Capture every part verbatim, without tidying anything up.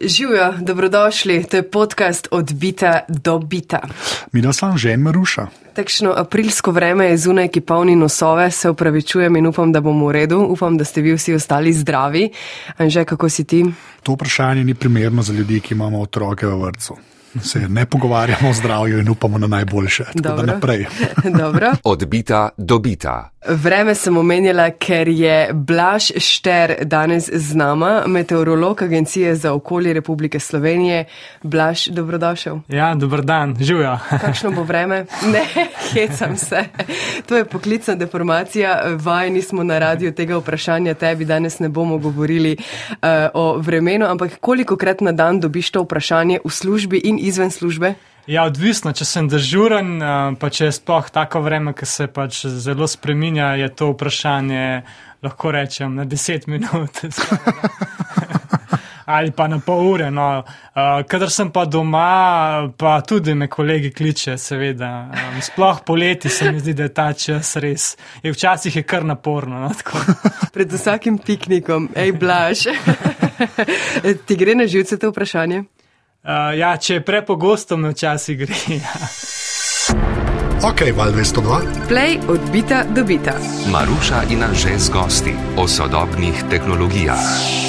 Živijo, dobrodošli, to je podcast Od bita do bita. Midva sem že Maruša. Takšno aprilsko vreme je zunaj, ki polni nosove, se upravičujem in upam, da bomo v redu, upam, da ste vi vsi ostali zdravi. Anže, kako si ti? To vprašanje ni primerno za ljudi, ki imamo otroke v vrtcu. Se ne pogovarjamo o zdravju in upamo na najboljše. Tako da naprej. Dobro. Od bita do bita. Vreme sem omenjala, ker je Blaž Šter danes z nama, meteorolog Agencije za okolje Republike Slovenije. Blaž, dobrodošel. Ja, dober dan, živjo. Kakšno bo vreme? Ne, hecam se. To je poklicna deformacija. Vajeni smo na radiju tega vprašanja, tebi danes ne bomo govorili uh, o vremenu, ampak kolikokrat na dan dobiš to vprašanje v službi in izven službe? Ja, odvisno, če sem dežuren, pa če je sploh tako vreme, ki se pač zelo spreminja, je to vprašanje, lahko rečem, na deset minut. Ali pa na pol ure. No. Kadar sem pa doma, pa tudi me kolegi kliče, seveda. Sploh poleti se mi zdi, da je ta čas res. Je včasih je kar naporno. No, tako. Pred vsakim piknikom. Ej, Blaž. Ti gre na živce to vprašanje? Uh, ja, če je prepogosto, me včasih gre. Ja. Ok, Val dvesto dva. Play od bita do bita. Maruša in Anže z gosti o sodobnih tehnologijah.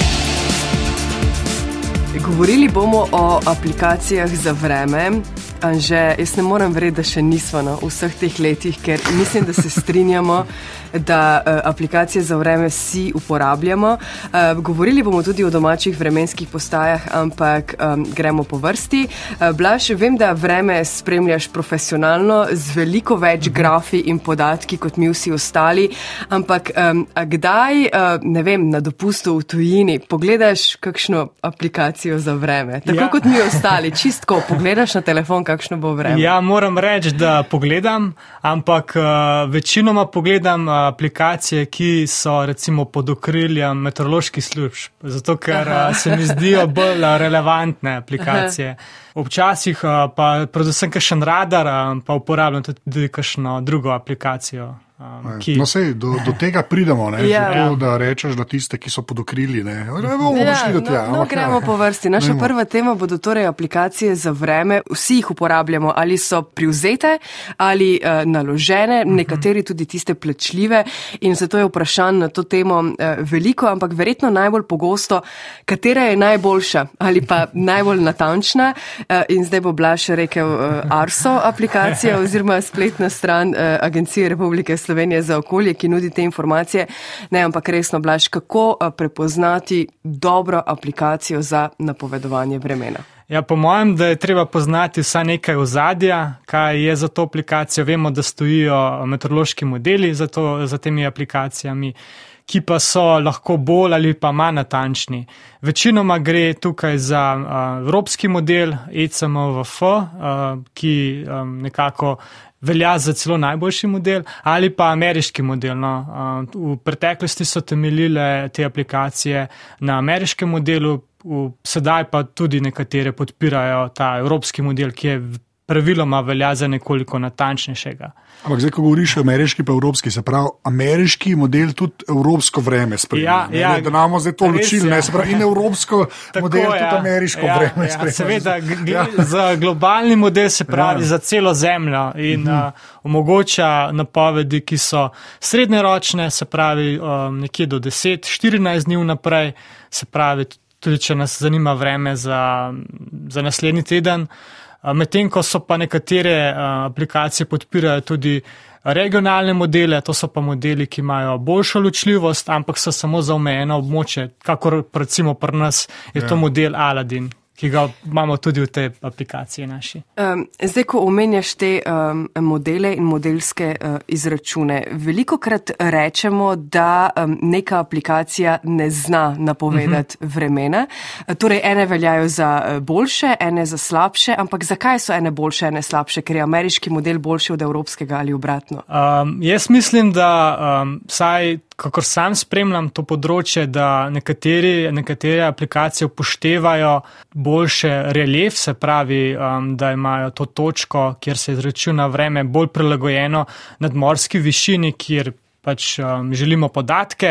Govorili bomo o aplikacijah za vreme. Anže, jaz ne morem verjeti, da še nismo na vseh teh letih, ker mislim, da se strinjamo, da uh, aplikacije za vreme vsi uporabljamo. Uh, govorili bomo tudi o domačih vremenskih postajah, ampak um, gremo po vrsti. Uh, Blaž, vem, da vreme spremljaš profesionalno, z veliko več grafi in podatki, kot mi vsi ostali, ampak um, a kdaj, uh, ne vem, na dopustu v tujini, pogledaš kakšno aplikacijo za vreme? Tako ja. Kot mi ostali, čistko, pogledaš na telefon, kakšno bo vreme? Ja, moram reči, da pogledam, ampak uh, večinoma pogledam uh, aplikacije, ki so recimo pod okriljem meteoroloških služb, zato ker uh, se mi zdijo bolj relevantne aplikacije. Aha. Občasih uh, pa predvsem kakšen radar, uh, pa uporabljam tudi kakšno drugo aplikacijo. Um, ki... No sej, do, do tega pridemo, ne, ja. Zato, da rečeš, da tiste, ki so pod okrili, ne, ne bomo ja, prišli do tega. No, no gremo ja. po vrsti. Naša Nemo. prva tema bodo torej aplikacije za vreme. Vsi jih uporabljamo, ali so privzete, ali uh, naložene, uh-huh. nekateri tudi tiste plačljive in zato je vprašanj na to temo uh, veliko, ampak verjetno najbolj pogosto, katera je najboljša ali pa najbolj natančna uh, in zdaj bo Blaž rekel uh, Arso aplikacija oziroma spletna stran uh, Agencije Republike Slovenije Slovenije za okolje, ki nudi te informacije. Ne, ampak resno, Blaž, kako prepoznati dobro aplikacijo za napovedovanje vremena? Ja, po mojem, da je treba poznati vsaj nekaj ozadja, kaj je za to aplikacijo. Vemo, da stojijo meteorološki modeli za, to, za temi aplikacijami, ki pa so lahko bolj ali pa manj natančni. Večinoma gre tukaj za uh, evropski model E C M V F, uh, ki um, nekako velja za celo najboljši model, ali pa ameriški model. No. V preteklosti so temeljile te aplikacije na ameriškem modelu, sedaj pa tudi nekatere podpirajo ta evropski model, ki je praviloma velja za nekoliko natančnejšega. Ampak zdaj, ko govoriš ameriški pa evropski, se pravi, ameriški model tudi evropsko vreme spremlja. Ja, ja, da namo zdaj to ločili, ne, se pravi, in evropsko tako, model ja, tudi ameriško ja, vreme ja, spremlja. Seveda, ja. Za globalni model se pravi ja. za celo zemljo in uh-huh. uh, omogoča napovedi, ki so srednjeročne, se pravi um, nekje do deset, štirinajst dni vnaprej, se pravi, tudi če nas zanima vreme za, za naslednji teden. Medtem, ko so pa nekatere aplikacije podpirajo tudi regionalne modele, to so pa modeli, ki imajo boljšo ločljivost, ampak so samo za omejeno območje, kakor recimo pri nas je to model Aladin, ki ga imamo tudi v tej aplikaciji naši. Um, zdaj, ko omenjaš te um, modele in modelske uh, izračune, velikokrat rečemo, da um, neka aplikacija ne zna napovedati uh-huh. vremena. Torej, ene veljajo za boljše, ene za slabše, ampak zakaj so ene boljše, ene slabše? Ker je ameriški model boljši od evropskega ali obratno? Um, jaz mislim, da um, saj kakor sam spremljam to področje, da nekateri, nekatere aplikacije upoštevajo boljše relief, se pravi, um, da imajo to točko, kjer se izračuna vreme bolj prilagojeno nadmorski višini, kjer pač um, želimo podatke.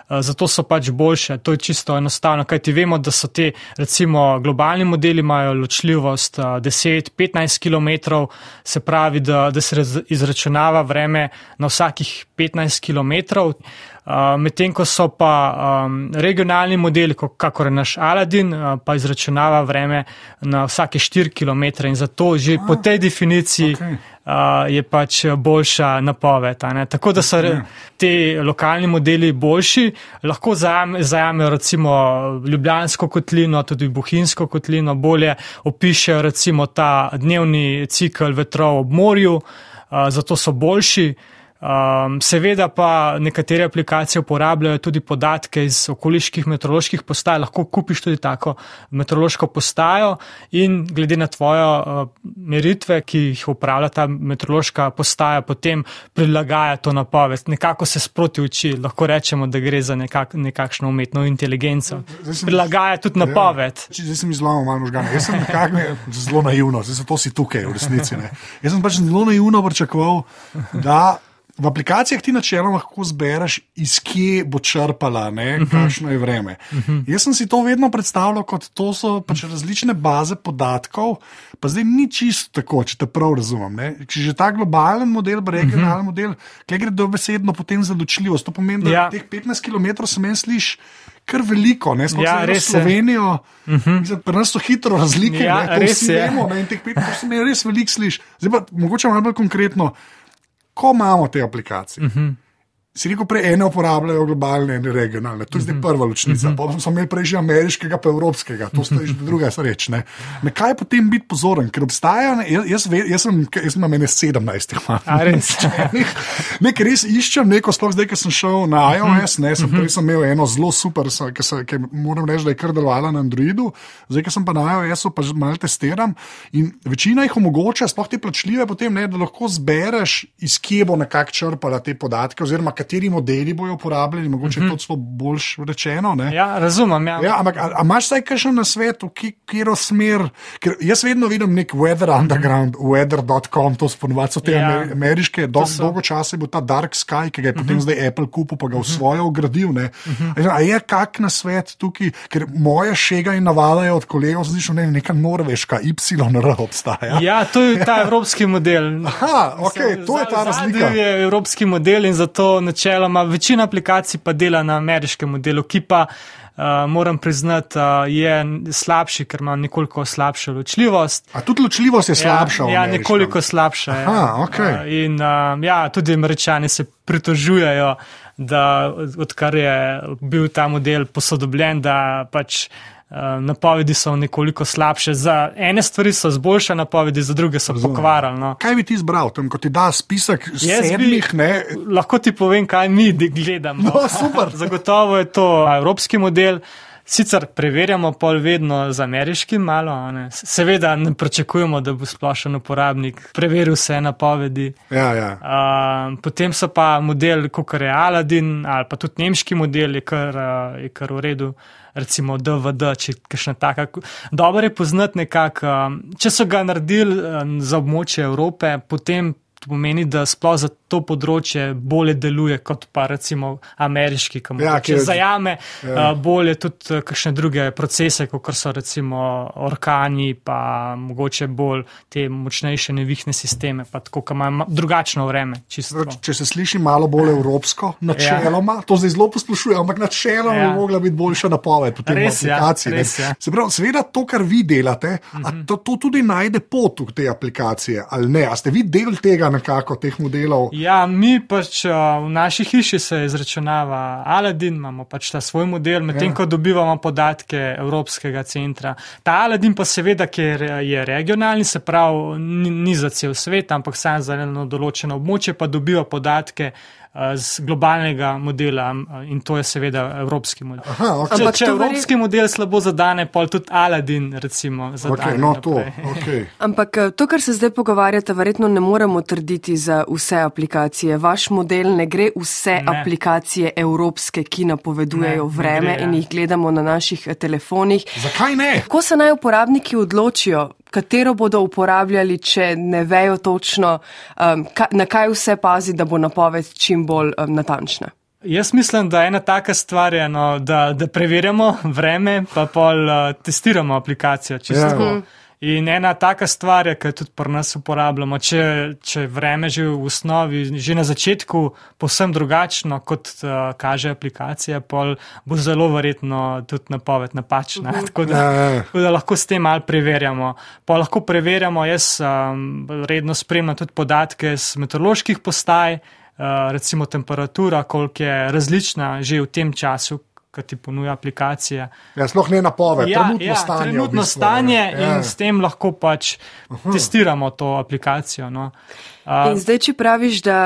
zato so pač boljše. To je čisto enostavno, kajti vemo, da so te, recimo, globalni modeli imajo ločljivost deset do petnajst kilometrov, se pravi, da, da se izračunava vreme na vsakih petnajst kilometrov. Uh, medtem ko so pa um, regionalni modeli, kakor je naš Aladin, uh, pa izračunava vreme na vsake štiri kilometre in zato že ah, po tej definiciji okay. uh, je pač boljša napoved. Tako da so okay. te lokalni modeli boljši, lahko zajame, zajamejo recimo Ljubljansko kotlino, tudi Bohinjsko kotlino, bolje opišejo recimo ta dnevni cikl vetrov ob morju, uh, zato so boljši. Um, seveda pa nekatere aplikacije uporabljajo tudi podatke iz okoliških meteoroloških postaj, lahko kupiš tudi tako meteorološko postajo in glede na tvojo uh, meritve, ki jih upravlja ta meteorološka postaja, potem prilagaja to napoved. Nekako se sproti uči, lahko rečemo, da gre za nekak, nekakšno umetno inteligenco. Sem, prilagaja tudi napoved. Ja, zdaj sem izlamal malo možgane. Jaz sem nekako zelo naivno, zdaj zato si tukaj v resnici. Ne. Jaz sem pač zelo naivno pričakoval, da v aplikacijah ti načeloma lahko zbereš, iz kje bo črpala, ne, uh-huh. kakšno je vreme. Uh-huh. Jaz sem si to vedno predstavljal, kot to so pač različne baze podatkov, pa zdaj ni čisto tako, če te prav razumem. Ne. Če že ta globalen model, regionalni uh-huh. model, kje gre dobesedno potem za ločljivost. To pomeni, da ja. teh petnajst kilometrov se meni sliši kar veliko, ne, smo ja, se v Slovenijo, uh-huh. pri nas so hitro razlike, ja, ne, to vsi vemo, ne, in teh petnajst se meni res veliko sliši. Zdaj pa mogoče malo bolj konkretno, ko imamo te aplikacije, uh-huh. si rekel prej, ene uporabljajo globalne, ene regionalne, to je zdaj prva ločnica, uh-huh. potem smo imeli prej že ameriškega pa evropskega, to sta že druga reč. Ne. Na kaj potem biti pozoren, ker obstajajo, ne, jaz, jaz, jaz, sem, jaz imam ene sedemnajst, nek res iščem neko, sploh zdaj, ko sem šel na iOS, ne, sem, prej sem imel eno zelo super, ki moram reči, da je kar delovala na Androidu, zdaj, ko sem pa na iOS-u, pa že malo testiram in večina jih omogoča, sploh te plačljive potem, ne, da lahko zbereš, iz kje bo nekako črpala te podatke, oziroma kateri modeli bojo uporabljeni, mogoče je to celo boljš rečeno. Ne? Ja, razumem. Ja. Ja, ampak, a, a imaš saj kakšen na svetu, kjero smer, ker jaz vedno vidim nek Weather Underground, weather dot com, to sponovati so te ja, ameriške, do, so. dolgo časa je bil ta Dark Sky, ki ga je potem uh-huh. zdaj Apple kupil, pa ga v svojo ugradil. Ne? Uh-huh. A je kak na svet tukaj, ker moje šega in navadajo od kolegov, zdišlo ne, neka norveška Y R obstaja. Ja, to je ta evropski model. Aha, ok, Mislim, to je ta razlika. Je evropski model in zato načeloma večina aplikacij pa dela na ameriškem modelu, ki pa, uh, moram priznati, uh, je slabši, ker ima nekoliko slabšo ločljivost. A tudi ločljivost je slabša? Ja, ja nekoliko slabša. Aha, ok. Uh, in uh, ja, tudi Američani se pritožujejo, da odkar je bil ta model posodobljen, da pač napovedi so nekoliko slabše. Za ene stvari so zboljša napovedi, za druge so pokvarali. No. Kaj bi ti izbral, tam, ko ti da spisek sedmih? Bi, ne? Lahko ti povem, kaj mi gledamo. No, super. Zagotovo je to evropski model. Sicer preverjamo pol vedno z ameriškim malo, ne. Seveda ne pričakujemo, da bo splošen uporabnik preveril vse napovedi. Ja, ja. Uh, potem so pa model, kakor je Aladin, ali pa tudi nemški model, je kar, uh, je kar v redu. Recimo D V D, če kakšna taka. Dobro je poznati nekako, če so ga naredili za območje Evrope, potem pomeni, da sploh za to področje bolje deluje kot pa recimo ameriški, ki ja, če zajame ja. bolje tudi kakšne druge procese, kot so recimo orkani, pa mogoče bolj te močnejše nevihne sisteme, pa tako, ki imajo drugačno vreme. Čisto. Če se sliši malo bolj evropsko, načeloma, ja. to zdaj zelo poslušuje, ampak načeloma ja. bi mogla biti boljša napoved po tem aplikaciji. Res, ja. Se pravi, seveda to, kar vi delate, mm-hmm. a to, to tudi najde pot v te aplikacije, ali ne? A ste vi del tega nekako, teh modelov? Ja, mi pač v naši hiši se izračunava Aladin, imamo pač ta svoj model, medtem ja. ko dobivamo podatke Evropskega centra. Ta Aladin pa seveda, ker je regionalni, se pravi, ni, ni za cel svet, ampak samo za eno določeno območje, pa dobiva podatke z globalnega modela in to je seveda evropski model. Aha, okay. Če, če evropski veri... model slabo zadane, pol tudi Aladin recimo zadane. Okay, no to, okay. Ampak to, kar se zdaj pogovarjate, verjetno ne moremo trditi za vse aplikacije. Vaš model ne gre vse ne. aplikacije evropske, ki napovedujejo ne, vreme ne gre, ja. in jih gledamo na naših telefonih. Zakaj ne? Kako se naj uporabniki odločijo, katero bodo uporabljali, če ne vejo točno, um, ka, na kaj vse pazi, da bo napoved čim bolj um, natančna? Jaz mislim, da ena taka stvar je, no, da, da preverjamo vreme, pa pol uh, testiramo aplikacijo čisto. Yeah. In ena taka stvar je, ki tudi pri nas uporabljamo, če, če vreme že v osnovi, že na začetku povsem drugačno, kot uh, kaže aplikacija, pol bo zelo verjetno tudi napoved napačna. Uh-huh. Tako, da, tako da lahko s tem malo preverjamo. Pa lahko preverjamo, jaz um, redno spremljam tudi podatke z meteoroloških postaj, uh, recimo temperatura, koliko je različna že v tem času, ki ti ponuja aplikacija. Ja, sploh ne napoved, ja, trenutno ja, stanje. Trenutno v bistvu, stanje ja. In s tem lahko pač Aha. testiramo to aplikacijo. No. Uh, in zdaj, če praviš, da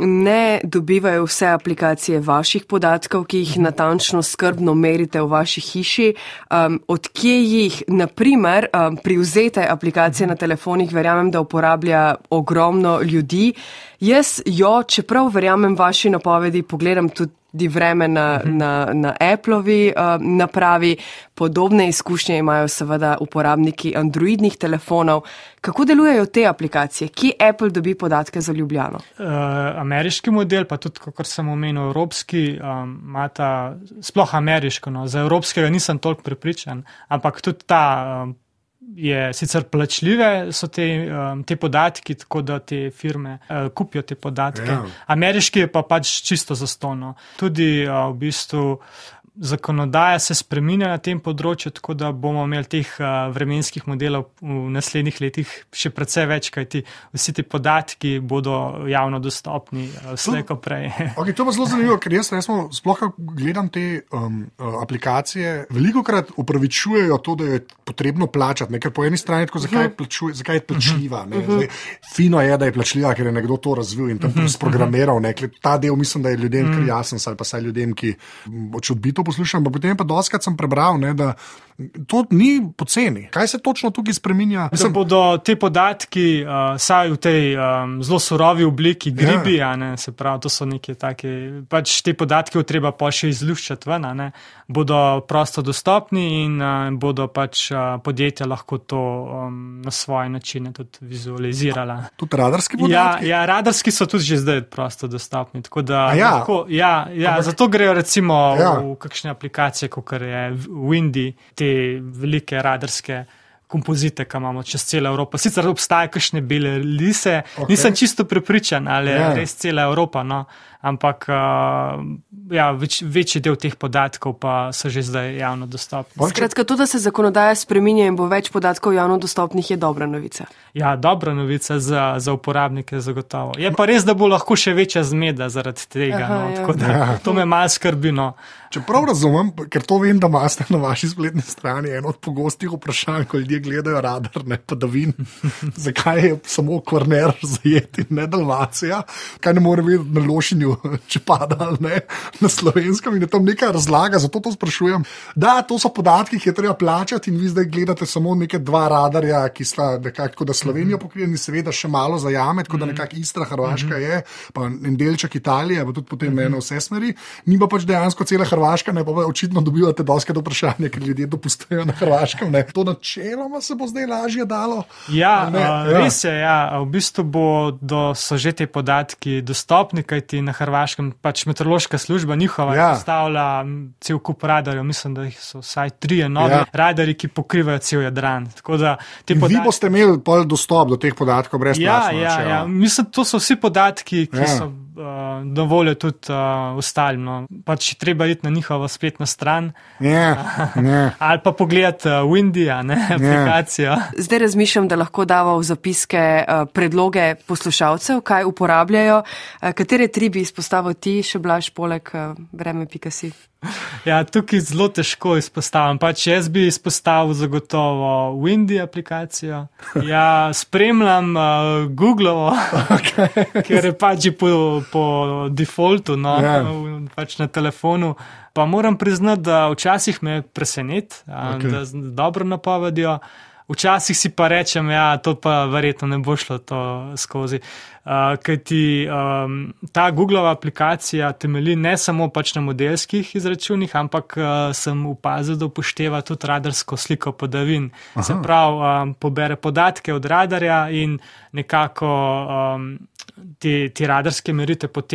ne dobivajo vse aplikacije vaših podatkov, ki jih natančno skrbno merite v vaši hiši, um, odkje jih, naprimer, um, privzete aplikacije na telefonih, verjamem, da uporablja ogromno ljudi. Jaz jo, čeprav verjamem vaši napovedi, pogledam tudi vreme na, uh-huh. na, na Appleovi uh, napravi, podobne izkušnje imajo seveda uporabniki androidnih telefonov. Kako delujejo te aplikacije? Kje Apple dobi podatke za Ljubljano? Uh, ameriški model, pa tudi, kot sem omenil, evropski, um, imata sploh ameriško, no, za evropskega nisem toliko prepričan, ampak tudi ta um, je sicer plačljive, so te, um, te podatki, tako da te firme uh, kupijo te podatke. Ja. Ameriški je pa pač čisto zastonj. Tudi uh, v bistvu zakonodaja se spreminja na tem področju, tako da bomo imeli teh uh, vremenskih modelov v naslednjih letih še precej več, kajti vsi ti podatki bodo javno dostopni uh, slej ko prej. Okay, to pa zelo zanimivo, ker jaz resmo, sploh gledam te um, aplikacije, velikokrat upravičujejo to, da je potrebno plačati, ne? Ker po eni strani tako, zakaj, plačuje, zakaj je plačljiva. Ne? Zdaj, fino je, da je plačljiva, ker je nekdo to razvil in tam sprogramiral. Ne? Ta del mislim, da je ljudem kar jasen, ali pa saj ljudem, ki hoče odbito poslušam, pa potem pa doskrat sem prebral, ne, da to ni poceni. Kaj se točno tukaj spreminja? Da bodo te podatki, uh, saj v tej um, zelo surovi obliki, gribi, ja. ne, se pravi, to so neke take, pač te podatke treba pa še izluščati ven, ne, bodo prosto dostopni in uh, bodo pač uh, podjetja lahko to um, na svoje načine tudi vizualizirala. Tudi radarski podatki? Ja, ja, radarski so tudi že zdaj prosto dostopni, tako da ja. lahko, ja, ja, Ampak, zato grejo recimo ja. v kakšne aplikacije, kot je Windy, te velike radarske kompozite, ki imamo čez celo Evropo. Sicer obstajajo kakšne bele lise, okay. nisem čisto prepričan, ali je yeah. res cela Evropa, no, ampak uh, ja, več, večji del teh podatkov pa so že zdaj javno dostopni. Skratka, to, da se zakonodaja spreminja in bo več podatkov javno dostopnih, je dobra novica. Ja, dobra novica za, za uporabnike zagotovo. Je pa res, da bo lahko še večja zmeda zaradi tega, Aha, no, ja. tako da ja. to me malo skrbi, no. Čeprav razumem, ker to vem, da imate na vaši spletni strani eno od pogostih vprašanj, ko ljudje gledajo radar, ne padavin, zakaj je samo Kvarner zajet in ne Dalmacija, kaj ne more biti na Lošinju, če pada ne, na Slovenskem in je tam neka razlaga, zato to sprašujem. Da, to so podatki, ki je treba plačati in vi zdaj gledate samo neke dva radarja, ki sta nekako da Slovenijo pokrijeni, seveda še malo zajame, tako da nekako Istra, Hrvaška je, pa en delček Italije, pa tudi potem eno vse smeri, ni pa pač dejansko cela Hrvaška, ne pa očitno dobivate doskrat vprašanje, ker ljudje dopustajo na Hrvaškem, ne. To načeloma se bo zdaj lažje dalo. Ja, uh, res je, ja, v bistvu bodo so že te podatki dostopni, kajti na Hrvaškem pač meteorološka služba njihova ja. postavlja cel kup radarjev, mislim, da jih so vsaj trije novi ja. radarji, ki pokrivajo cel Jadran. Tako da te podatki... Vi boste imeli pol dostop do teh podatkov brezplačno. Ja, ja, ja, mislim, to so vsi podatki, ki ja. so uh, dovoljo tudi uh, ostalim. No. Pač treba iti na njihovo spletno stran ja. Ja. ali pa pogledati uh, Windy, ne, aplikacijo. Ja. Zdaj razmišljam, da lahko dava v zapiske uh, predloge poslušalcev, kaj uporabljajo. Uh, katere tri bi izpostavil ti, še Blaž, poleg uh, vreme pika si? Ja, tukaj zelo težko izpostavim. Pač jaz bi izpostavil zagotovo Windy aplikacijo. Ja, spremljam uh, Googlovo, okay. ker je pač po, po defaultu, no, yeah. pač na telefonu. Pa moram priznati, da včasih me preseneti, okay. da dobro napovedijo. Včasih si pa rečem, ja, to pa verjetno ne bo šlo to skozi. Uh, kajti um, ta Googlova aplikacija temelji ne samo pač na modelskih izračunih, ampak uh, sem opazil, da upošteva tudi radarsko sliko padavin. Aha. Se pravi, um, pobere podatke od radarja in nekako um, te, te radarske meritve potem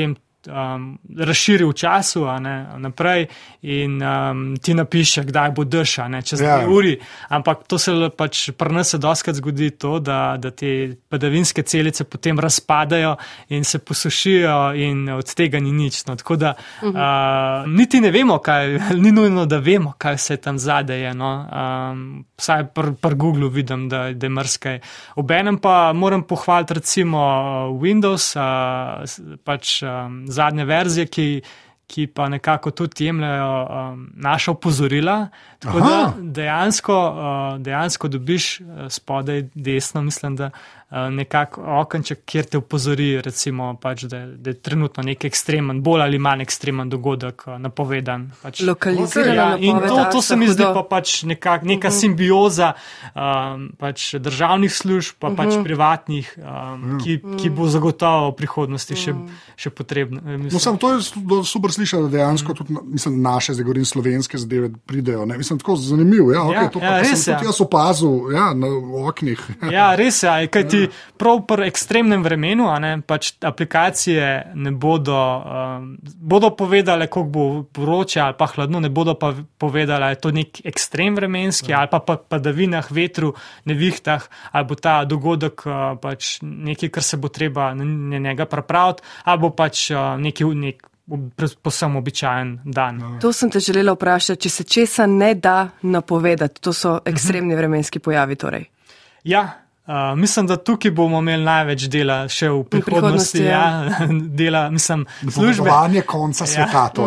um, razširi v času, a ne, naprej in um, ti napiše, kdaj bo dež, a ne, čez dve uri, ampak to se pač pri nas se doskrat zgodi to, da, da te padavinske celice potem razpadajo in se posušijo in od tega ni nič. No, tako da uh, niti ne vemo, kaj, ni nujno, da vemo, kaj se tam zadaj je. No. Um, vsaj pri pr Google vidim, da, da je mrskaj. Obenem pa moram pohvaliti recimo Windows, uh, pač um, zadnje verzije, ki, ki pa nekako tudi jemljajo um, naša opozorila. Tako Aha. da dejansko, uh, dejansko dobiš spodaj desno, mislim, da uh, nekako okenček, kjer te opozori, recimo, pač, da, da je trenutno nek ekstremen, bolj ali manj ekstremen dogodek uh, napovedan. Pač. Lokalizirana ja, napoved. In to, to se mi zdi pa pač nekak, neka uh-huh. simbioza um, pač državnih služb, pa uh-huh. pač privatnih, um, uh-huh. ki, ki bo zagotovo v prihodnosti uh-huh. še, še potrebno. No, sam, to je super slišati, da dejansko uh-huh. tudi, mislim, naše, zdaj govorim, slovenske zadeve pridejo. Ne? Mislim, tako zanimivo, ja, okay, ja, to pa, ja, pa res, sem tudi ja. jaz opazil, ja, na oknih. Ja, res je, kaj ti prav pri ekstremnem vremenu, a ne, pač aplikacije ne bodo, um, bodo povedale, koliko bo vroče ali pa hladno, ne bodo pa povedale, je to nek ekstrem vremenski ja. ali pa pa padavinah, vetru, nevihtah, ali bo ta dogodek uh, pač nekaj, kar se bo treba na njega pripraviti, ali bo pač uh, nekaj, nek posem običajen dan. To sem te želela vprašati, če se česa ne da napovedati, to so ekstremni vremenski pojavi torej. Ja, uh, mislim, da tukaj bomo imeli največ dela še v prihodnosti. V prihodnosti ja. Ja, dela, mislim, službe. Napovedovanje konca sveta, ja.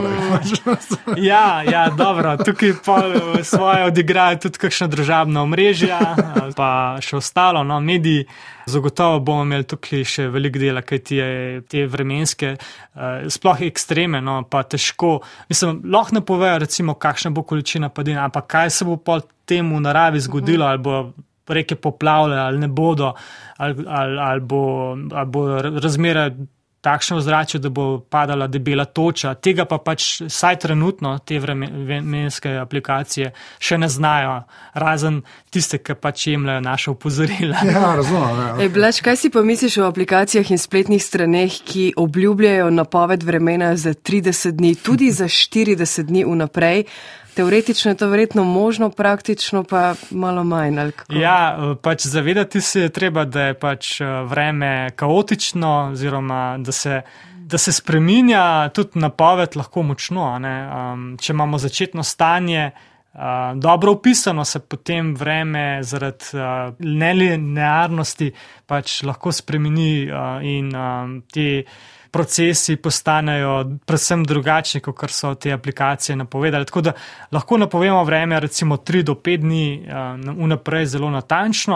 torej. Ja, ja, dobro, tukaj pa svoje odigrajo tudi kakšna družabna omrežja, pa še ostalo, no, mediji. Zagotovo bomo imeli tukaj še veliko dela, kaj ti je te vremenske, uh, sploh ekstreme, no, pa težko. Mislim, lahko ne povejo, recimo, kakšna bo količina padina, ampak kaj se bo pol temu v naravi zgodilo, ali bo reke poplavljale, ali ne bodo, ali, ali, ali bo, ali bo razmere takšno ozračje, da bo padala debela toča. Tega pa pač vsaj trenutno te vremenske aplikacije še ne znajo, razen tiste, ki pač jemljajo naše opozorila. Ja, razumem. Ja, okay. Ej, Blaž, kaj si pa misliš o aplikacijah in spletnih straneh, ki obljubljajo napoved vremena za trideset dni, tudi za štirideset dni vnaprej? Teoretično je to verjetno možno, praktično pa malo manj. Ali kako? Ja, pač zavedati se je treba, da je pač vreme kaotično, oziroma da se, da se spreminja tudi napoved lahko močno. Ne? Um, če imamo začetno stanje uh, dobro opisano, se potem vreme zaradi uh, nelinearnosti pač lahko spremeni uh, in um, te procesi postanejo predvsem drugačni, kot so te aplikacije napovedali. Tako da lahko napovemo vreme recimo tri do pet dni vnaprej zelo natančno,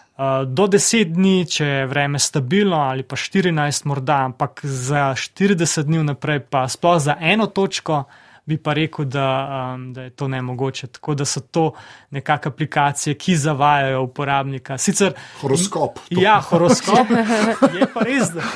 do deset dni, če je vreme stabilno, ali pa štirinajst morda, ampak za štirideset dni vnaprej pa sploh za eno točko bi pa rekel, da, um, da je to nemogoče. Tako da so to nekakšne aplikacije, ki zavajajo uporabnika. Sicer, horoskop. To. Ja, horoskop. Je pa res, da,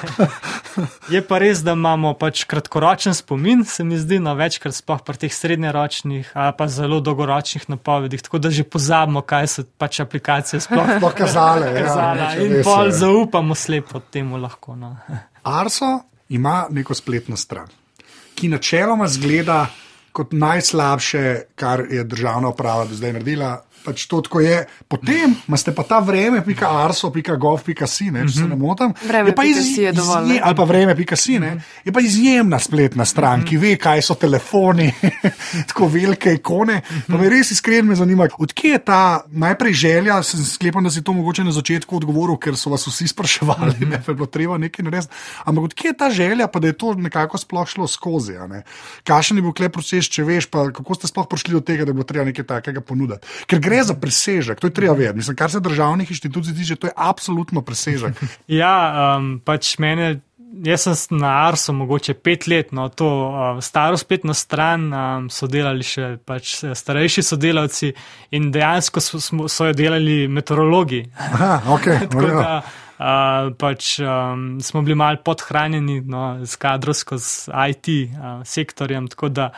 je pa res, da imamo pač kratkoročen spomin, se mi zdi, no večkrat sploh pri teh srednjeročnih, a pa zelo dolgoročnih napovedih, tako da že pozabimo, kaj so pač aplikacije sploh kazale. kazale. Ja, in pol je. Zaupamo slepo temu lahko. No. Arso ima neko spletno stran, ki načeloma zgleda kot najslabše, kar je državna uprava do zdaj naredila. Pač to tako je. Potem imate pa ta vreme pika arso pika gov pika si, ne, če se ne motim. Vreme pika si je dovolj. Izje, ali pa vreme pika si, ne. Je pa izjemna spletna stran, ki ve, kaj so telefoni, tako velike ikone. Pa me res iskreno me zanima, odkje je ta najprej želja, sem sklepam, da si to mogoče na začetku odgovoril, ker so vas vsi spraševali, ne, pa je bilo treba nekaj narediti. Ampak odkje je ta želja, pa da je to nekako sploh šlo skozi, ne. Kakšen je bil klep proces, če veš, pa kako ste sploh prišli do tega, da bo treba nekaj takega ponuditi. Ker gre za presežek, to je treba vedeti. Mislim, kar se državnih inštitucij tiče, to je absolutno presežek. Ja, um, pač mene, jaz sem na Arsu mogoče pet let, no, to uh, staro spletno stran um, so delali še pač starejši sodelavci in dejansko so, so jo delali meteorologi. Aha, okay. Tako da uh, pač um, smo bili malo podhranjeni, no, s kadrovsko, s I T uh, sektorjem, tako da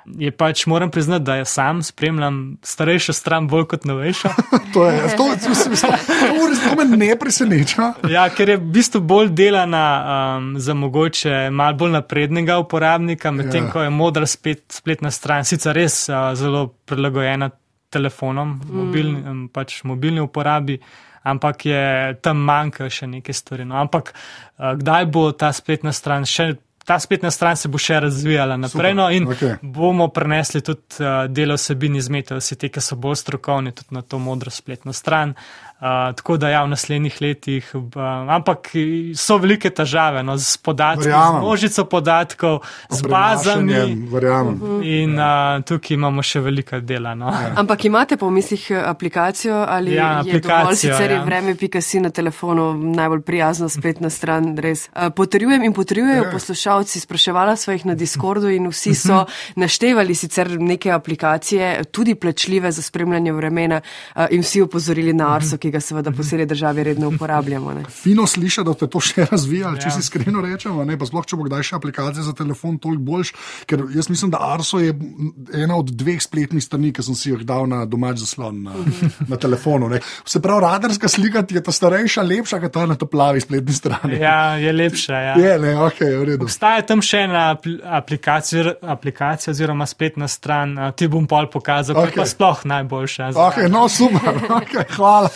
je pač, moram priznati, da jaz sam spremljam starejšo stran bolj kot novejšo. to, je, to, to, to, to, to me ne preseneča. Ja, ker je v bistvu bolj delana um, za mogoče malo bolj naprednega uporabnika, medtem ja. ko je modra spet, spletna stran, sicer res uh, zelo prilagojena telefonom, mm. mobilni, um, pač mobilni uporabi, ampak je tam manjka še neke stvari. No. Ampak uh, kdaj bo ta spletna stran še Ta spletna stran se bo še razvijala naprej, no, in okay. bomo prenesli tudi uh, delo vsebin iz Mete, vsi te, ki so bolj strokovni, tudi na to modro spletno stran. Uh, tako da ja, v naslednjih letih, uh, ampak so velike težave no, z podatki, z množico podatkov, z bazami in uh, tukaj imamo še velika dela. No. Ja. Ampak imate pa v mislih aplikacijo ali ja, je dovolj, sicer je ja. vreme pika si na telefonu najbolj prijazna spletna stran, res. Uh, potrjujem in potrjujejo ja. poslušalci, spraševala sva jih na Discordu in vsi so naštevali sicer neke aplikacije, tudi plačljive za spremljanje vremena uh, in vsi opozorili na Arso, ki ga seveda po celi državi redno uporabljamo. Ne. Fino sliša, da ste to še razvijali, ja. če si iskreno rečemo, ne, pa sploh, če bo kdaj še aplikacija za telefon toliko boljš, ker jaz mislim, da Arso je ena od dveh spletnih strani, ki sem si jih dal na domač zaslon na, na telefonu. Ne. Se pravi, radarska slika je ta starejša, lepša, kot ta na to plavi spletni strani. Ja, je lepša, ja. Je, ne, okej, v redu. Obstaja tam še ena aplikacija, aplikacija oziroma spletna stran, ti bom pol pokazal, okay. pa sploh najboljša. Ok, no super, ok, hvala.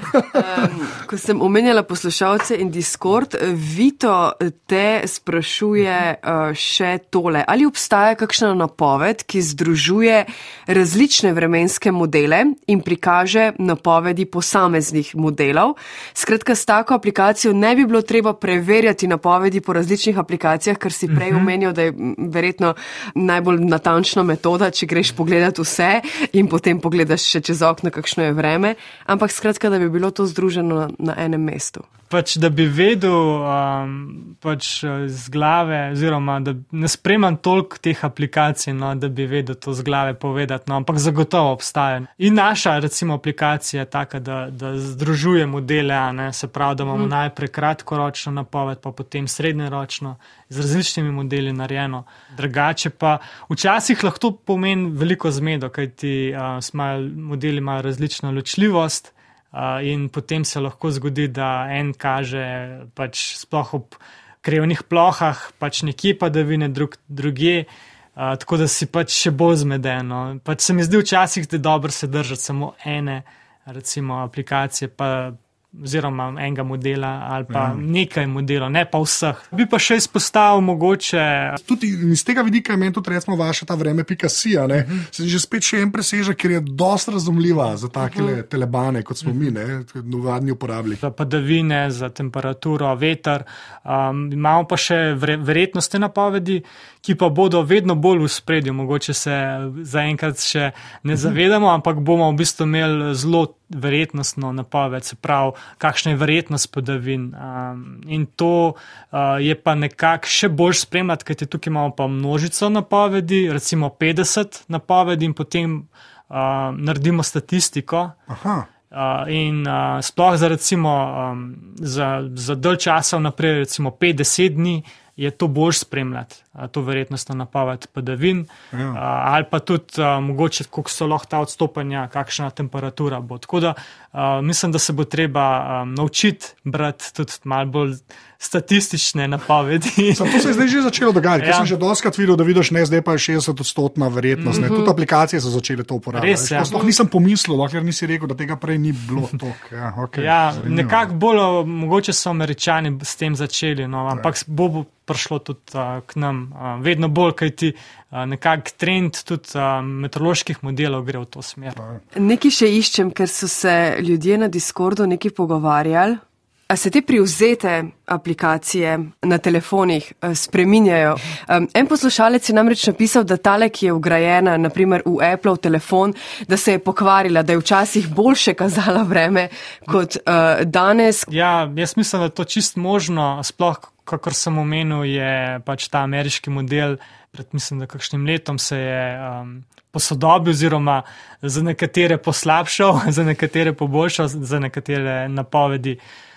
Um, ko sem omenjala poslušalce in Discord, Vito te sprašuje uh, še tole. Ali obstaja kakšna napoved, ki združuje različne vremenske modele in prikaže napovedi posameznih modelov? Skratka, s tako aplikacijo ne bi bilo treba preverjati napovedi po različnih aplikacijah, ker si prej omenil, da je verjetno najbolj natančna metoda, če greš pogledat vse in potem pogledaš še čez okno, kakšno je vreme. Ampak skratka, da bi bilo to združeno na, na enem mestu. Pač, da bi vedel um, pač z glave, oziroma da ne spremam toliko teh aplikacij, no, da bi vedel to z glave povedati, no, ampak zagotovo obstaja. In naša, recimo, aplikacija je taka, da, da združuje modele, a ne, se pravi, da imamo mm. najprej kratkoročno napoved, pa potem srednjeročno, z različnimi modeli narejeno. Drugače pa včasih lahko pomeni veliko zmedo, kajti uh, smajo, modeli imajo različno ločljivost, Uh, in potem se lahko zgodi, da en kaže pač sploh ob krevnih plohah, pač nekje padavine, drug, druge, uh, tako da si pač še bolj zmedeno. Pač se mi zdi včasih, da je dobro se držati samo ene, recimo, aplikacije, pa oziroma enega modela ali pa ja. nekaj modelov, ne pa vseh. Bi pa še izpostavil mogoče... Tudi iz tega vidika je meni tudi recimo vaša ta vreme pika si, ne? Uh-huh. Se že spet še en presežek, ker je dosti razumljiva za takele uh-huh. telebane, kot smo uh-huh. mi, ne? Navadni uporabljali. Za padavine, za temperaturo, veter. Um, imamo pa še vre, verjetnostne napovedi, ki pa bodo vedno bolj v spredju. Mogoče se zaenkrat še ne zavedamo, ampak bomo v bistvu imeli zelo verjetnostno napoved, se pravi, kakšna je verjetnost padavin. Um, in to uh, je pa nekako še bolj spremljati, kajti tukaj imamo pa množico napovedi, recimo petdeset napovedi in potem uh, naredimo statistiko. Aha. Uh, in uh, sploh za recimo um, za, za dalj časa naprej, recimo pet do deset dni, je to bolj spremljati, to verjetnostno napoved padavin, ja. ali pa tudi a, mogoče, koliko so lahko ta odstopanja, kakšna temperatura bo. Tako da a, mislim, da se bo treba a, naučiti brati tudi malo bolj statistične napovedi. Zato se je zdaj že začelo dogajati, ker ja. sem že doskrat videl, da vidiš, ne, zdaj pa je šestdeset odstotna verjetnost. Mm-hmm. Tudi aplikacije so začele to uporabljati. Res, ja. Sploh nisem pomislil, ker nisi rekel, da tega prej ni bilo toliko. Ja, okay, ja, nekako bolj, mogoče so Američani s tem začeli, no, ampak bo prišlo tudi uh, k nam uh, vedno bolj, kajti uh, nekak trend tudi uh, meteoroloških modelov gre v to smer. Nekaj še iščem, ker so se ljudje na Discordu nekaj pogovarjali. A se te privzete aplikacije na telefonih spreminjajo? Um, en poslušalec je namreč napisal, da tale, ki je vgrajena naprimer v Apple telefon, da se je pokvarila, da je včasih boljše kazala vreme kot uh, danes. Ja, jaz mislim, da je to čist možno, sploh kakor sem omenil, je pač ta ameriški model pred, mislim, da kakšnim letom se je um, posodobil oziroma za nekatere poslabšal, za nekatere poboljšal, za nekatere napovedi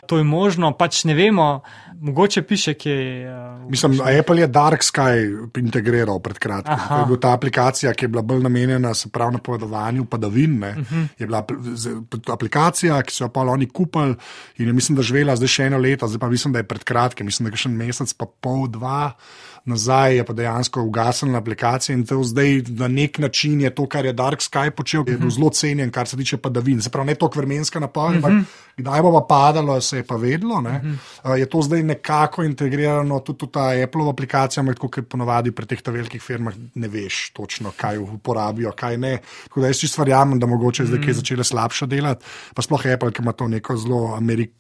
to je možno, pač ne vemo, mogoče piše, kje je. Uh, Mislim, Apple je Dark Sky integriral pred kratkim. To je bila ta aplikacija, ki je bila bolj namenjena se prav napovedovanju padavin. Uh -huh. Je bila aplikacija, ki so jo pa oni kupili in je mislim, da živela zdaj še eno leto, zdaj pa mislim, da je pred kratkim, mislim, da je še en mesec pa pol, dva nazaj je pa dejansko ugasnila aplikacija in to zdaj na nek način je to, kar je Dark Sky počel, je bil zelo cenjen, kar se tiče padavin. Se pravi, ne toliko vremenska napoved, ampak kdaj bo pa padalo, se je pa vedlo. Ne? Uh, je to zdaj nekako integrirano tudi v ta Apple aplikacija, ampak tako, ker ponovadi pri teh velikih firmah ne veš točno, kaj uporabijo, kaj ne. Tako da jaz čisto verjamem, da mogoče zdaj, ki je začela slabše delati, pa sploh Apple, ki ima to neko zelo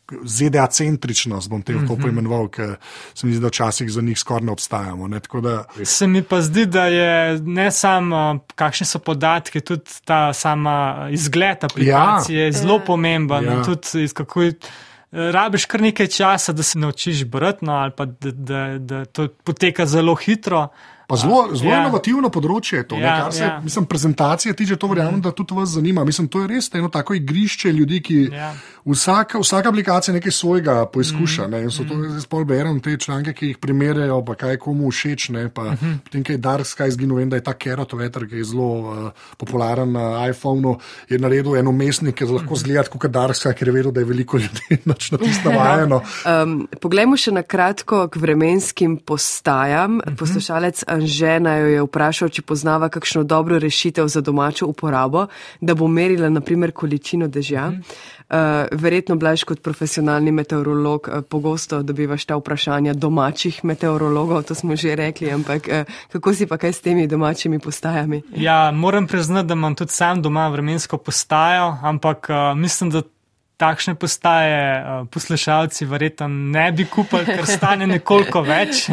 Z D A-centričnost, bom te to poimenoval, ker se mi zdi, da včasih za njih skoraj ne obstajamo. Ne? Tako da... Se mi pa zdi, da je ne samo, kakšni so podatki, tudi ta sama izgled aplikacije ja. je zelo pomemben. Ja. Tudi kako je, rabiš kar nekaj časa, da se naučiš brati, no, ali pa da, da, da to poteka zelo hitro. Pa zelo, zelo ja. inovativno področje je to, ja, kar se, ja. mislim, prezentacije tiče, to verjamem, da tudi vas zanima. Mislim, to je res eno tako igrišče ljudi, ki ja. vsaka, vsaka aplikacija nekaj svojega poizkuša, mm. ne, in so to, mm. zdaj pol berem te članke, ki jih primerjajo, pa kaj komu všeč, ne, pa mm -hmm. potem, kaj je Dark Sky izginil, vem, da je ta Carrot veter, ki je zelo uh, popularen na iPhonu, je naredil en umestnik, ki je lahko zgledati kot Dark Sky, ker je vedel, da je veliko ljudi nač na tisto vajeno. um, poglejmo še na kratko k vremenskim postajam. Mm -hmm. Poslušalec Anžena jo je vprašal, če poznava kakšno dobro rešitev za domačo uporabo, da bo merila naprimer količino dežja. Mm. Uh, verjetno, Blaž, kot profesionalni meteorolog, uh, pogosto dobivaš ta vprašanja domačih meteorologov, to smo že rekli, ampak uh, kako si pa kaj s temi domačimi postajami? Ja, moram priznati, da imam tudi sam doma vremensko postajo, ampak uh, mislim, da takšne postaje uh, poslušalci verjetno ne bi kupili, ker stane nekoliko več.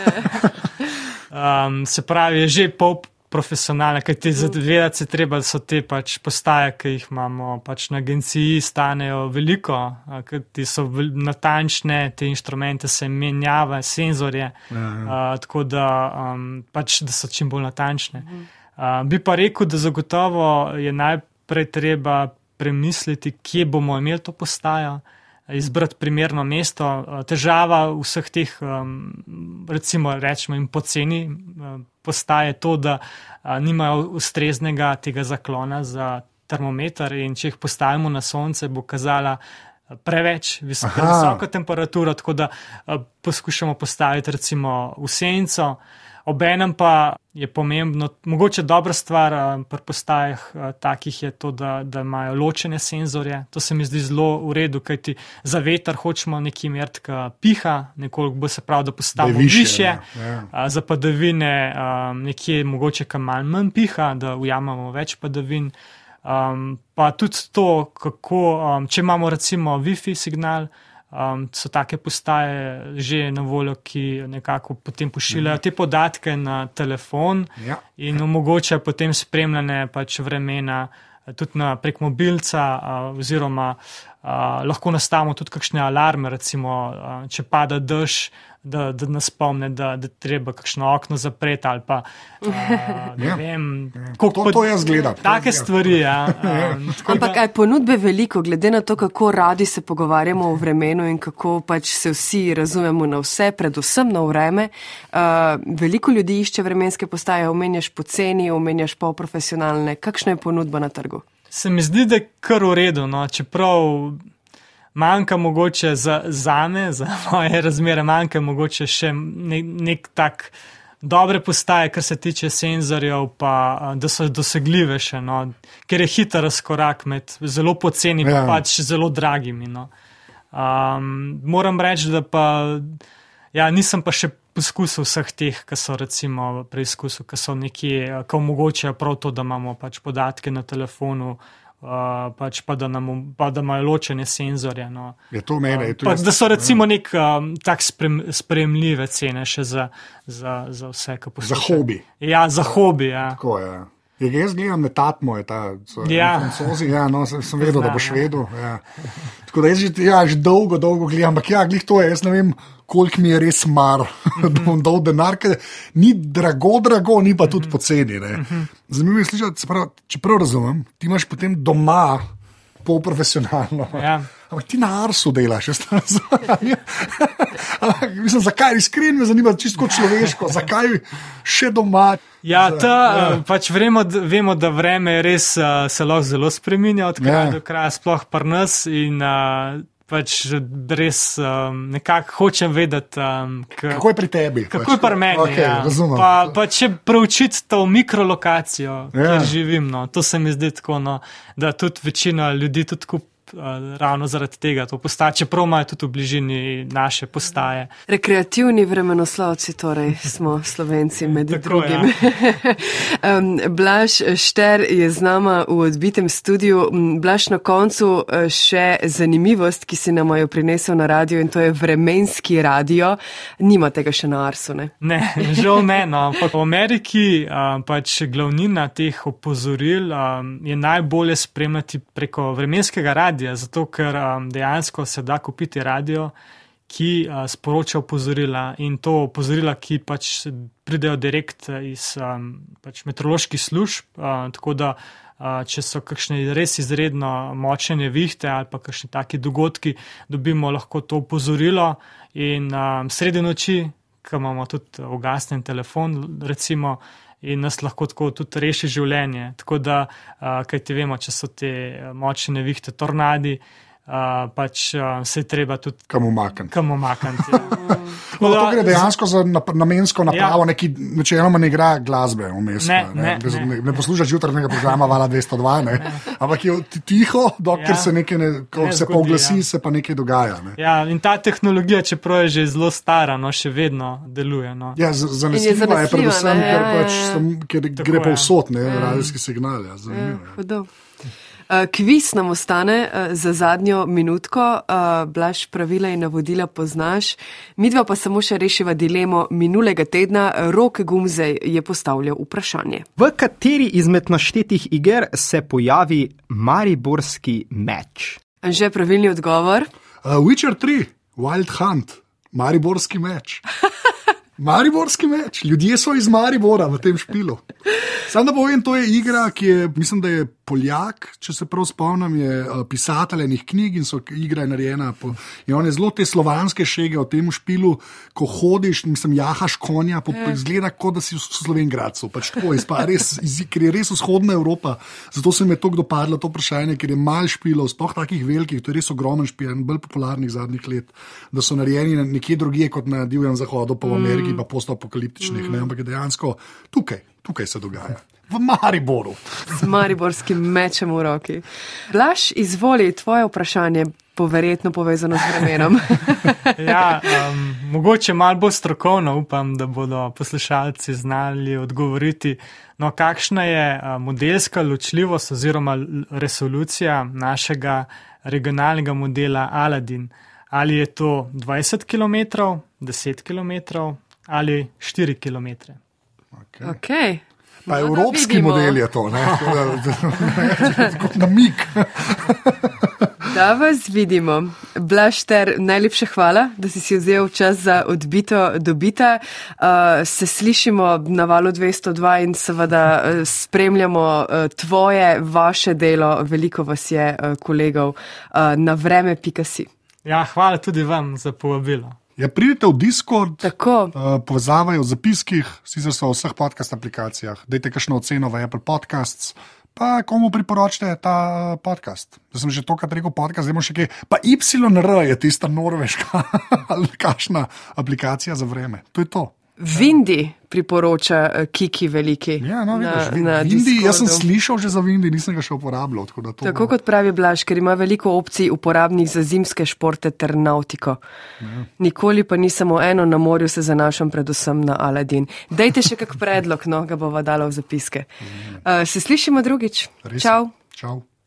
Um, se pravi, je že pol profesionalne, kaj ti zavedati se treba, da so te pač postaje, ki jih imamo pač na agenciji, stanejo veliko, ker ti so natančne, te inštrumente se menjava, senzorje, ja, ja. Uh, tako da, um, pač, da so čim bolj natančne. Uh, bi pa rekel, da zagotovo je najprej treba premisliti, kje bomo imeli to postajo, izbrati primerno mesto. Težava vseh teh, recimo rečemo in poceni postaje to, da nimajo ustreznega tega zaklona za termometer in če jih postavimo na sonce, bo kazala preveč visoka, visoka temperatura, tako da poskušamo postaviti recimo v senco. Obenem pa je pomembno, mogoče dobra stvar pri postajah takih je to, da, da imajo ločene senzorje. To se mi zdi zelo v redu, kajti za veter hočemo nekje meriti, ki piha, nekoliko bo se pravi, da postavimo više, više ja. Ja. Za padavine nekje mogoče kam malo manj piha, da ujamemo več padavin. Um, pa tudi to, kako, um, če imamo recimo Wi-Fi signal, Um, so take postaje že na voljo, ki nekako potem pošiljajo te podatke na telefon ja. in omogočajo potem spremljanje pač vremena tudi na, prek mobilca uh, oziroma uh, lahko nastavimo tudi kakšne alarme, recimo uh, če pada dež, da, da nas spomne, da, da treba kakšno okno zapreti ali pa uh, ne ja. vem. Ja. To, to jaz gledam. Take stvari, ja. Um, Ampak aj ponudbe veliko, glede na to, kako radi se pogovarjamo o vremenu in kako pač se vsi razumemo na vse, predvsem na vreme. Uh, veliko ljudi išče vremenske postaje, omenjaš poceni, omenjaš pol profesionalne. Kakšna je ponudba na trgu? Se mi zdi, da je kar v redu, no, čeprav manjka mogoče za zame, za moje razmere, manjka mogoče še nek, nek tak dobre postaje, kar se tiče senzorjev, pa da so dosegljive še, no, ker je hiter razkorak med zelo poceni pa ja. pač zelo dragimi. No. Um, moram reči, da pa ja, nisem pa še poskusil vseh teh, ki so recimo preizkusil, ki so nekje, ki omogočajo prav to, da imamo pač podatke na telefonu, Uh, pač pa da, nam, pa da imajo ločene senzorje. No. Je to mene, je to uh, pa, da so recimo nek um, tak sprem, spremljive cene še za, za, za vse, ki poslušajo. Za hobi. Ja, za hobi, ja. Tako je. Ja, jaz gledam Netatmo, je ta ja. francozi, ja, no, sem, sem vedel, da boš vedel. Ja. Tako da jaz že, ja, že dolgo, dolgo gledam, ampak ja, glih to je, jaz ne vem, koliko mi je res mar, da bom dal denar, ker ni drago, drago, ni pa tudi poceni. Zanimivo je slišati, če prav razumem, ti imaš potem doma polprofesionalno ja. ampak ti na Arsu delaš, jaz tam razumem. Mislim, zakaj, iskreno me zanima, čisto človeško, zakaj še doma? Ja, ta, ja. Pač vemo, vemo, da vreme res uh, se lahko zelo spreminja od kraja ja. do kraja, sploh pri nas in uh, pač res um, nekako hočem vedeti, um, k, kako je pri tebi. Kako pač, je pri meni, okay, ja. Pa, pa če preučiti to mikrolokacijo, ja. kjer živim, no, to se mi zdi tako, no, da tudi večina ljudi tudi kup ravno zaradi tega to postaje, čeprav imajo tudi v bližini naše postaje. Rekreativni vremenoslovci, torej smo Slovenci med Tako, drugim. Ja. um, Blaž Šter je z nama v odbitem studiu. Blaž, na koncu še zanimivost, ki si nam jo prinesel na radio in to je vremenski radio. Nima tega še na Arsu, ne? Ne, žal ne, no. V Ameriki um, pač glavnina teh opozoril um, je najbolje spremljati preko vremenskega radia, zato ker um, dejansko se da kupiti radio, ki uh, sporoča opozorila in to opozorila, ki pač pridejo direkt iz um, pač meteoroloških služb, uh, tako da uh, če so kakšne res izredno močne nevihte ali pa kakšni taki dogodki, dobimo lahko to opozorilo in um, sredi noči, ko imamo tudi ugasnjen telefon, recimo, in nas lahko tako tudi reši življenje. Tako da, uh, kaj ti vemo, če so te močne nevihte, tornadi, uh, pač uh, se je treba tudi kam umakniti. Kam umakniti. Ja. No, to gre dejansko za namensko napravo, ja. neki načeloma ne igra glasbe vmes. Ne, ne, ne, ne. ne. ne poslušaš jutrnjega programa Vala dvesto dva, ne. Ne. Ampak je tiho, dokler ja. se nekaj, ne, ko ne se zgodi, poglasi, ja. se pa nekaj dogaja. Ne. Ja, in ta tehnologija, čeprav je že zelo stara, no, še vedno deluje. No. Ja, zanesljiva je, je predvsem, ker, ja, pač, ja. sem, ker gre ja. povsod, ne, ja. radijski signal. Ja, zanimivo, ja, Uh, kviz nam ostane uh, za zadnjo minutko, uh, Blaž, pravila in navodila poznaš. Midva pa samo še rešiva dilemo minulega tedna. Rok Gumzej je postavljal vprašanje. V kateri izmed naštetih iger se pojavi mariborski meč? Že pravilni odgovor? Uh, Witcher tri, Wild Hunt, mariborski meč. Mariborski meč. Ljudje so iz Maribora v tem špilu. Sam da povem, to je igra, ki je, mislim, da je Poljak, če se prav spomnim, je pisatelj enih knjig in so igra je narejena. Po, in on je zelo te slovanske šege v tem špilu, ko hodiš, mislim, jahaš konja, po, yeah. izgleda, kot da si v Slovengradcu. Pač tako, izpa, res, iz, ker je res vzhodna Evropa. Zato se mi je toliko dopadlo to vprašanje, ker je mal špilov, sploh takih velikih, to je res ogromen špil, en bolj popularnih zadnjih let, da so narejeni nekje drugje kot na divjem zahodu, pa v Ameriki, mm. pa postapokaliptičnih, mm. ne, ampak je dejansko tukaj, tukaj se dogaja. V Mariboru. Z mariborskim mečem v roki. Blaž, izvoli, tvoje vprašanje bo verjetno povezano z vremenom. Ja, um, mogoče malo bolj strokovno, upam, da bodo poslušalci znali odgovoriti. No, kakšna je modelska ločljivost oziroma resolucija našega regionalnega modela Aladin? Ali je to dvajset kilometrov, deset kilometrov ali štiri kilometre? Ok. Okay. Pa no, evropski model je to, ne? Kot namik. Da vas vidimo. Blaž Šter, najlepša hvala, da si si vzel čas za odbito dobita. Uh, se slišimo na Valu dvesto dva in seveda uh, spremljamo uh, tvoje, vaše delo. Veliko vas je, uh, kolegov, uh, na vreme pika si. Ja, hvala tudi vam za povabilo. Ja, pridite v Discord, Tako. uh, povezavajo v zapiskih, sicer so v vseh podcast aplikacijah, dajte kakšno oceno v Apple Podcasts, pa komu priporočite ta podcast. Da sem že tokrat rekel podcast, zdaj še kaj. Pa Y R je tista norveška ali kakšna aplikacija za vreme. To je to. Vindi priporoča Kiki veliki. Ja, no, vidiš, na, na Vindi, jaz sem Discordu. slišal že za Vindi, nisem ga še uporabljal. Tako, da to Tako kot pravi Blaž, ker ima veliko opcij uporabnih za zimske športe ter nautiko. Ja. Nikoli pa ni samo eno, na morju se zanašam predvsem na Aladin. Dajte še kak predlog, no, ga bova dala v zapiske. Uh, se slišimo drugič. Res. Čau. Čau.